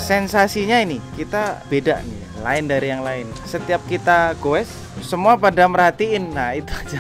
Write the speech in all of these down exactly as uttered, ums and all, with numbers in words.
sensasinya ini kita beda nih, lain dari yang lain. Setiap kita goes, semua pada merhatiin. Nah itu aja.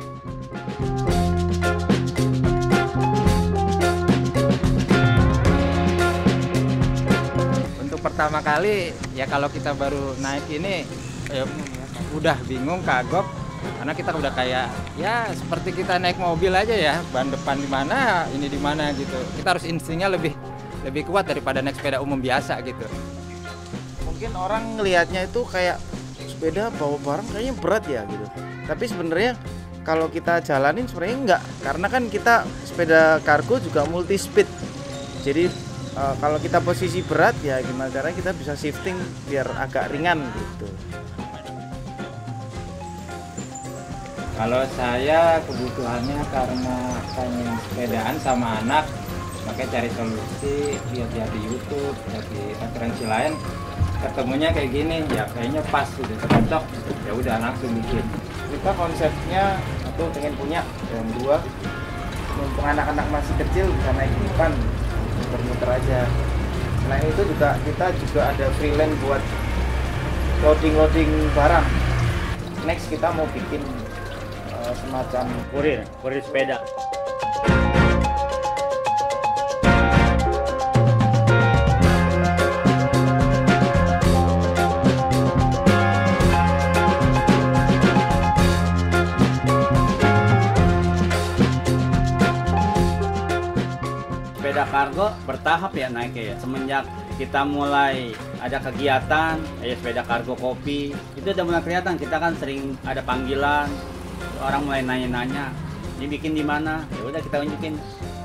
Untuk pertama kali ya kalau kita baru naik ini ya, udah bingung, kagok, karena kita udah kayak ya seperti kita naik mobil aja ya, ban depan di mana, ini di mana gitu. Kita harus instingnya lebih lebih kuat daripada naik sepeda umum biasa gitu. Mungkin orang ngelihatnya itu kayak sepeda bawa barang kayaknya berat ya gitu. Tapi sebenarnya kalau kita jalanin sebenarnya enggak, karena kan kita sepeda kargo juga multi speed. Jadi e, kalau kita posisi berat ya gimana caranya kita bisa shifting biar agak ringan gitu. Kalau saya kebutuhannya karena pengen sepedaan sama anak, makanya cari solusi, lihat-lihat di YouTube, lihat di referensi lain, ketemunya kayak gini, ya kayaknya pas, udah cocok, ya udah langsung bikin. Kita konsepnya satu pengen punya, yang dua mumpung anak-anak masih kecil bisa naik di depan, muter-muter aja. Selain itu juga kita juga ada freelance buat loading-loading barang. Next kita mau bikin uh, semacam kurir, kurir sepeda. Sepeda kargo bertahap ya naiknya ya. Semenjak kita mulai ada kegiatan, ya sepeda kargo kopi, itu udah mulai kelihatan. Kita kan sering ada panggilan, orang mulai nanya-nanya, ini bikin di mana? Ya udah kita unjukin.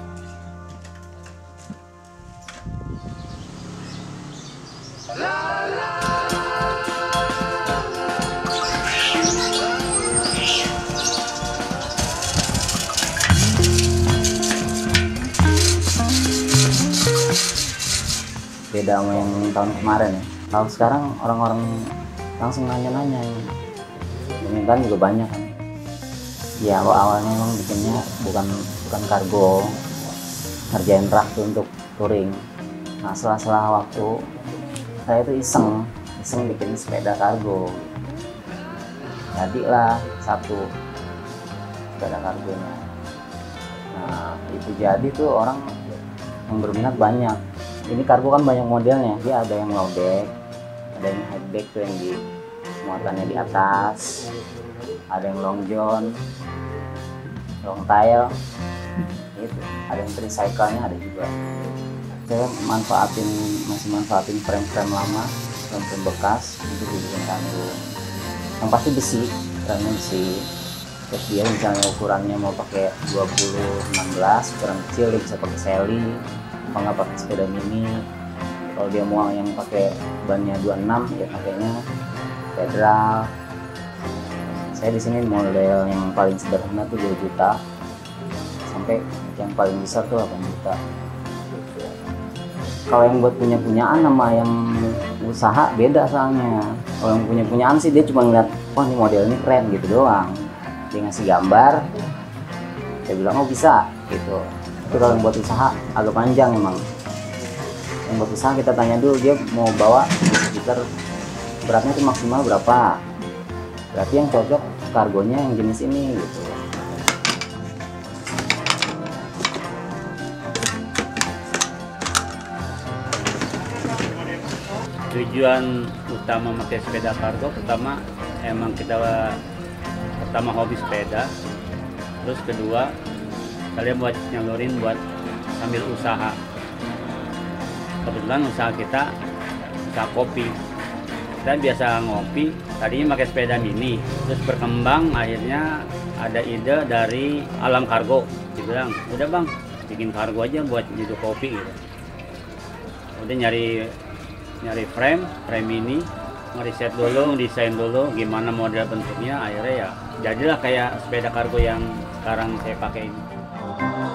Beda sama yang tahun kemarin ya. Kalau sekarang orang-orang langsung nanya-nanya, permintaan juga banyak kan. Ya awalnya memang bikinnya bukan bukan kargo, ngerjain rak tuh untuk touring. Nah setelah-setelah waktu saya tuh iseng, iseng bikin sepeda kargo. Jadilah satu sepeda kargonya. Nah itu jadi tuh orang yang berminat banyak. Ini kargo kan banyak modelnya, dia ada yang low deck, ada yang high deck tuh yang di muatannya di atas, ada yang long john, long tail, itu, ada yang tricycle-nya ada juga. Saya manfaatin masih manfaatin frame-frame lama, frame-frame bekas untuk dibikin kargo. Yang pasti besi, frame besi. Terus dia misalnya ukurannya mau pakai dua puluh enam belas, ukuran kecil dia bisa pakai seli. Apa nggak pakai sepeda mini. Kalau dia mau yang pakai bannya dua puluh enam ya pakainya federal. Saya di sini model yang paling sederhana tuh dua juta sampai yang paling besar tuh delapan juta. Kalau yang buat punya-punyaan sama yang usaha beda soalnya. Kalau yang punya-punyaan sih dia cuma ngeliat, wah ini model ini keren gitu doang. Dia ngasih gambar, saya bilang oh bisa gitu. Tapi kalau yang buat usaha agak panjang emang. Yang buat usaha kita tanya dulu dia mau bawa sekitar beratnya itu maksimal berapa. Berarti yang cocok kargonya yang jenis ini gitu. Tujuan utama pakai sepeda kargo pertama emang kita pertama hobi sepeda, terus kedua kalian buat nyalurin buat sambil usaha. Kebetulan usaha kita usaha kopi. Kita biasa ngopi, tadinya pakai sepeda mini, terus berkembang akhirnya ada ide dari Alam Kargo. Dibilang, udah bang, bikin kargo aja buat nyeduh kopi gitu. Udah nyari nyari frame, frame mini, ngeriset dulu, desain dulu gimana model bentuknya, akhirnya ya jadilah kayak sepeda kargo yang sekarang saya pakai ini.